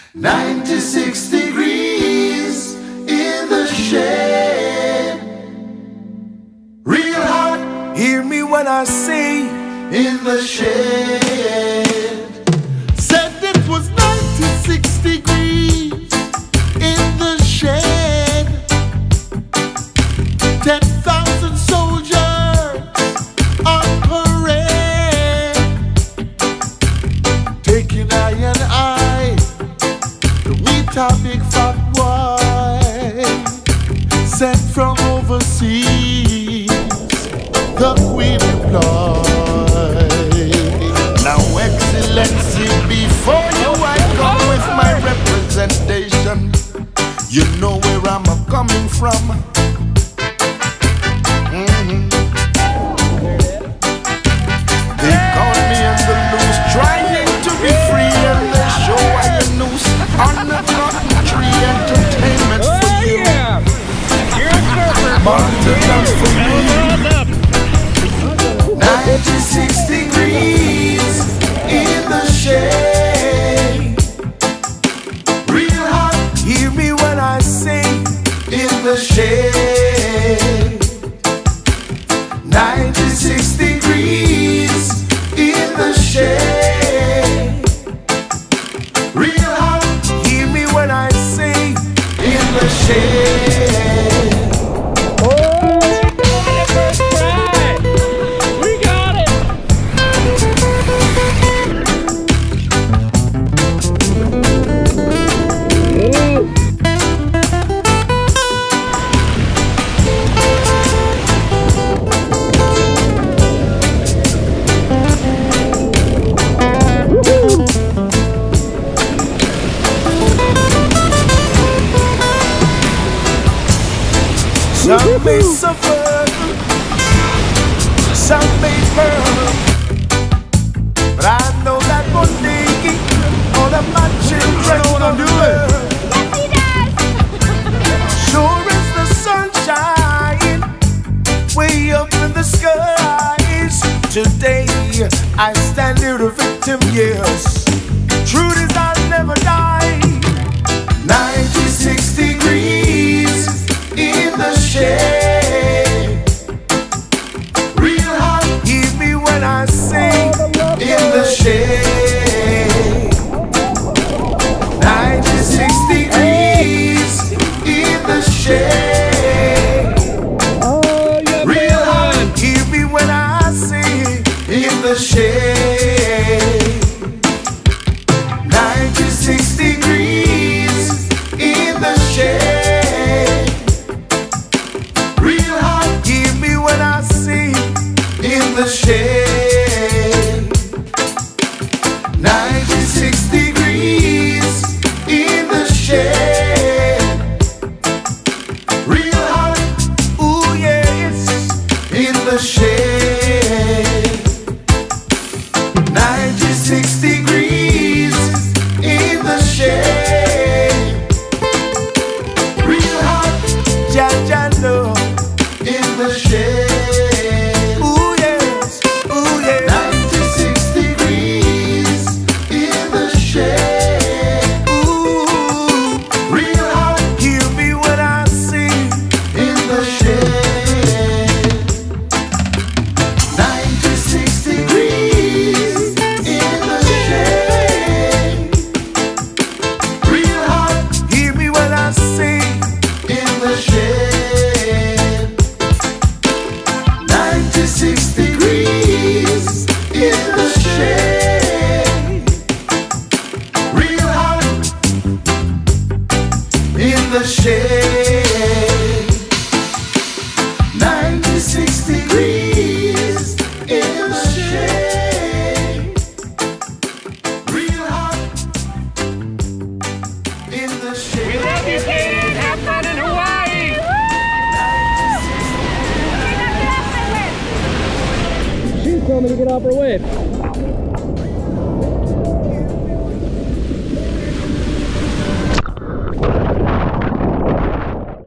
96 degrees in the shade. Real hot, hear me when I say in the shade. Said it was 96 degrees in the shade. 10,000 soldiers on parade, taking eye and eye to meet a big fat boy sent from overseas, the Queen employed. Now, Excellency, before you I come with my representation, you know where I'm coming from. They caught me in the loose, trying to be free, and they show I a noose on the cotton tree. Entertainment for you, You're a surfer. born to dance for me. 96 degrees in the shade. Real hot, hear me when I sing in the shade. 96 degrees in the shade. Real hot, hear me when I sing in the shade. First try. We got it. Some may suffer, some may burn, but I know that one day all of my children gonna do it. Sure as the sunshine way up in the skies. Today I stand here a victim, yes. Truth is I'll never die. 96 degrees in the shade. Real hot, hear me when I sing in the shade. 96 degrees in the shade. Real hot, hear me when I sing in the shade. 96 degrees in the shade. Real hot, hear me when I sing in the shade. 96 degrees in the shade. Real hot, ooh yes, in the shade. 96 degrees in the shade. Real hot, ja no, in the shade. Ooh yes, ooh yes. 96 degrees in the shade. Ooh, real hot, hear me when I sing in the shade. 96 degrees in the shade. Real hot, hear me when I sing in the shade. 96 degrees in the shade. Real hot in the shade. 96 degrees in the shade. Real hot in the shade. We love you, Katie. Have fun in Hawaii. She's telling me to get off her way.